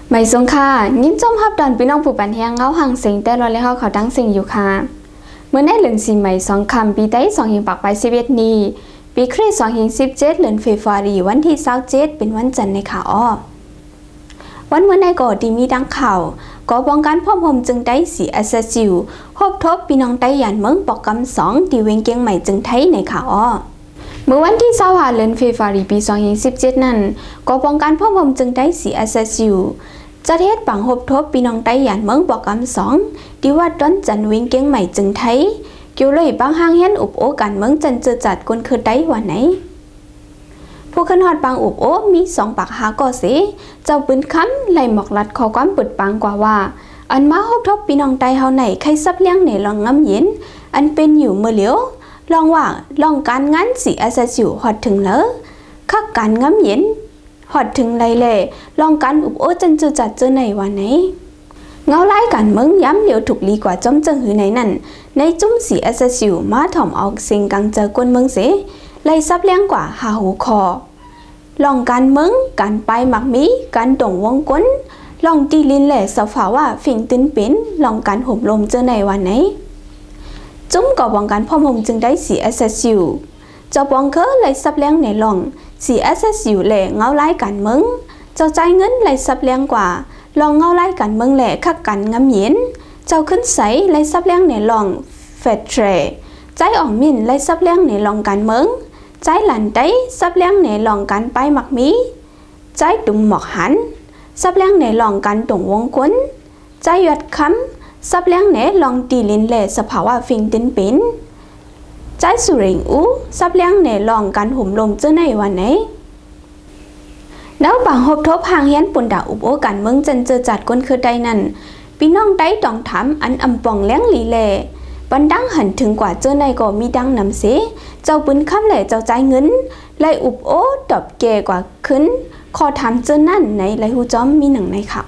ไม่สงค่ะยิ้มจ้อมฮับดอนพี่น้องผู้ปันแหงเงาห่างเสียงแต่รอเลยเขาตั้งเสียงอยู่ค่ะเมื่อในเดือนสิใหม่2 คำปีได้2 หิงปักไป11นี้ปีคริสต์2 หิง17เดือนเฟบรุารีวันที่27เป็นวันจันทร์ในค่ะวันเมื่อในก่อดีมีดังข่าวก่อป้องกันพ่อผมจึงได้สีอัสซิวพบทบพี่น้องไต้หยันเมืองปอกกำ2ที่เวงเกียงใหม่จึงไทยในค่ะเมื่อวันที่25เดือนเฟบรุารีปี2017นั้นก่อป้องกันพ่อผมจึงได้สีอัสซิวจะเทศปังหบทบพี่น้องไต้หยันเมืองปอกกำ2ที่วัดดอนจันเวงเกียงใหม่จึงไทยเกี่ยวเลยบางห้างเห็นอุบโอกันเมืองจันเจอจัดคนคือได้วันไหนผู้ขึ้นฮอดบางอุบโอมี2 ปากหาก่อเสเจ้าปืนคำไล่หมอกลัดขอความปุดปังกว่าว่าอันมาหบทบพี่น้องไต้เฮาไหนใครซับเลี้ยงในลองงำเย็นอันเป็นอยู่เมื่อเหลียวลองว่าลองการงานสีอาซาสิวหอดถึงเลอคักการงำเย็นหอดถึงไรเล่ลองการอุบโอจันเจอจัดเจอไหนวันไหนเงาไล่กันเมืองย้ำเหลียวถูกลีกว่าจอมเจิงหือไหนนั่นในจุ้มสีอาซาสิวมาถ่อมเอาเสียงกังเจอกวนเมืองเสไล่ซับเลี้ยงกว่าหาหูคอลองการเมืองการไปหมักมีการตรงวงก้นลองตีลินแหล่สฝาว่าฝิ่งตื้นเป็นลองการห่มลมเจอในวันไหนจุ้มก่อป้องกันพ่อผมจึงได้สีอาซาสิวเจ้าปองเคอไล่ซับเลี้ยงในลองสีอาซาสิวแหล่เงาไล่กันเมืองเจ้าใจเงินไล่ซับเลี้ยงกว่าลองเงาไล่กันเมืองแหล่คักกันงำเย็นเจ้าขึ้นใสไล่ซับเลี้ยงในลองเฟดเทรใจอ่องมินไล่ซับเลี้ยงในลองกันเมืองใจหลันได้ซับเลี้ยงในลองกันไปหมักมีใจตุ่มหมอกหันซับเลี้ยงในลองกันตรงวงก้นใจหยัดคำซับเลี้ยงในลองตีลินแหล่สภาวะฟิงตินเป็นใจสุริงอูซับเลี้ยงในลองกันห่มลมเจอในวันไหนแล้วบางหบทบหางเฮียนปุ่นดาอุบโอกันเมืองจันเจอจัดก้นคือใดนั่นพี่น้องได้ต้องถามอันอำปองเลี้ยงลีแหล่บันดังหันถึงกว่าเจอในก็มีดังนำเสเจ้าปืนคำแหล่เจ้าใจเงินไล่อุบโอตอบแก่กว่าขึ้นขอถามเจอนั่นในไล่หูจอมมีหนังในค่ะ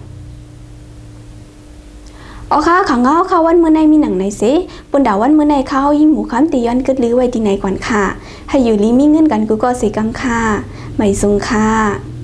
ค่ะขังเงาค่ะวันเมื่อในมีหนังในเสปุ่นดาวันเมื่อในข้าวยิ่งหมูค้ำตีย้อนกึดลือไว้ที่ไหนก่อนค่ะให้อยู่ลีมีเงินกันกูก็เสกังค่ะไม่ทรงค่ะ